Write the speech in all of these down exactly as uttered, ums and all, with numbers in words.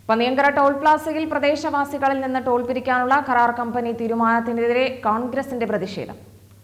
Panniyankara toll പ്ലാസയിൽ പ്രദേശവാസികളിൽ നിന്ന് toll പിരിക്കാനുള്ള കരാർ company തീരുമാനത്തിനെതിരെ കോൺഗ്രസിന്റെ പ്രതിഷേധം.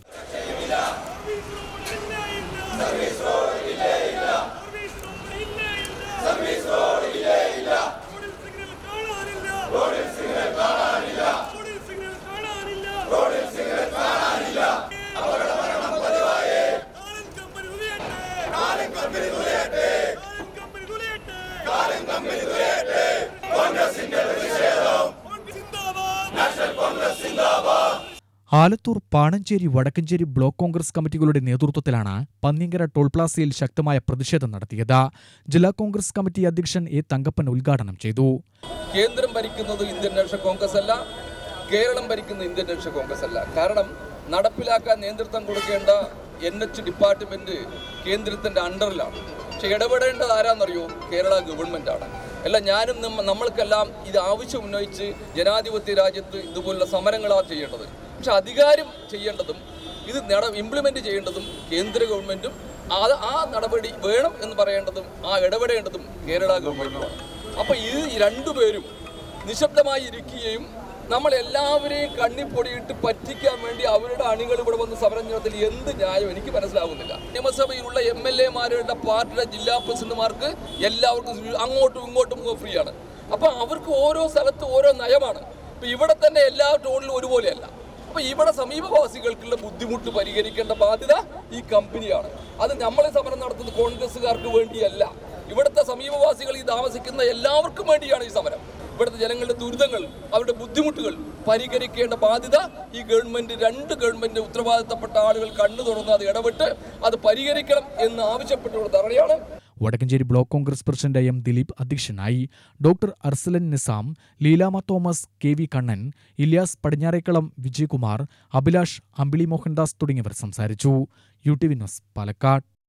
ആലത്തൂർ, പാണഞ്ചേരി, വടക്കഞ്ചേരി ബ്ലോക്ക് കോൺഗ്രസ് കമ്മിറ്റികളുടെ നേതൃത്വത്തിലാണ് പന്നിയങ്കര ടോൾ പ്ലാസയിൽ ശക്തമായ പ്രതിഷേധം നടത്തിയത്. ജില്ലാ കോൺഗ്രസ് കമ്മിറ്റി അധ്യക്ഷൻ എ തങ്കപ്പൻ ഉദ്ഘാടനം ചെയ്തു. കേന്ദ്രം ഭരിക്കുന്നത് ഇന്ത്യൻ നാഷണൽ കോൺഗ്രസ് അല്ല, കേരളം ഭരിക്കുന്ന ഇന്ത്യൻ നാഷണൽ കോൺഗ്രസ് അല്ല. കാരണം നടപ്പിലാക്കാൻ നേതൃത്വം കൊടുക്കേണ്ട എൻ എച്ച് ഡിപ്പാർട്ട്മെന്റ് കേന്ദ്രത്തിന്റെ അണ്ടറിലാണ്. പക്ഷെ ഇടപെടേണ്ടത് ആരാന്നറിയോ? കേരള ഗവൺമെന്റാണ്. അല്ല, ഞാനും നമ്മൾക്കെല്ലാം ഇത് ആവശ്യം ഉന്നയിച്ച് ജനാധിപത്യ രാജ്യത്ത് ഇതുപോലുള്ള സമരങ്ങളാണ് ചെയ്യേണ്ടത്. പക്ഷെ അധികാരം ചെയ്യേണ്ടതും ഇത് ഇംപ്ലിമെന്റ് ചെയ്യേണ്ടതും കേന്ദ്ര ഗവൺമെന്റും അത് ആ നടപടി വേണം എന്ന് പറയേണ്ടതും ആ ഇടപെടേണ്ടതും കേരള ഗവൺമെന്റുമാണ്. അപ്പോൾ ഈ രണ്ടുപേരും നിശബ്ദമായി ഇരിക്കുകയും നമ്മളെല്ലാവരെയും കണ്ണിപ്പൊടിയിട്ട് പറ്റിക്കാൻ വേണ്ടി അവരുടെ അണികൾ ഇവിടെ വന്ന് സമരം നടത്തിൽ എന്ത് ന്യായം എനിക്ക് മനസ്സിലാകുന്നില്ല. നിയമസഭയിലുള്ള എം എൽ എമാരുടെ പാർട്ടിയുടെ ജില്ലാ പ്രസിഡന്റുമാർക്ക് എല്ലാവർക്കും അങ്ങോട്ടും ഇങ്ങോട്ടും ഫ്രീ ആണ്. അപ്പോൾ അവർക്ക് ഓരോ സ്ഥലത്ത് ഓരോ നയമാണ്. ഇപ്പം ഇവിടെ തന്നെ എല്ലാ ടോണിലും ഒരുപോലെയല്ല. അപ്പോൾ ഇവിടെ സമീപവാസികൾക്കുള്ള ബുദ്ധിമുട്ട് പരിഹരിക്കേണ്ട ബാധ്യത ഈ കമ്പനിയാണ്. അത് നമ്മളെ സമരം നടത്തുന്നത് കോൺഗ്രസ്സുകാർക്ക് വേണ്ടിയല്ല. ഇവിടുത്തെ സമീപവാസികൾ ഈ താമസിക്കുന്ന എല്ലാവർക്കും വേണ്ടിയാണ് ഈ സമരം. ഇവിടുത്തെ ജനങ്ങളുടെ ദുരിതങ്ങൾ, അവരുടെ ബുദ്ധിമുട്ടുകൾ പരിഹരിക്കേണ്ട ബാധ്യത ഈ ഗവൺമെന്റ്, രണ്ട് ഗവൺമെന്റ് ഉത്തരവാദിത്തപ്പെട്ട ആളുകൾ കണ്ണു തുറന്ന് അത് ഇടപെട്ട് അത് പരിഹരിക്കണം എന്ന് ആവശ്യപ്പെട്ടുള്ള ധർണയാണ്. Vadakkanchery block Congress president M Dileep അധ്യക്ഷനായി. Doctor Arsalan Nizam, Leelamma Thomas, K V Kannan, Ilyas Padinjarekkalam, Vijayakumar, Abhilash, Ambili Mohandas തുടങ്ങിയവർ സംസാരിച്ചു. U T V news, Palakkad.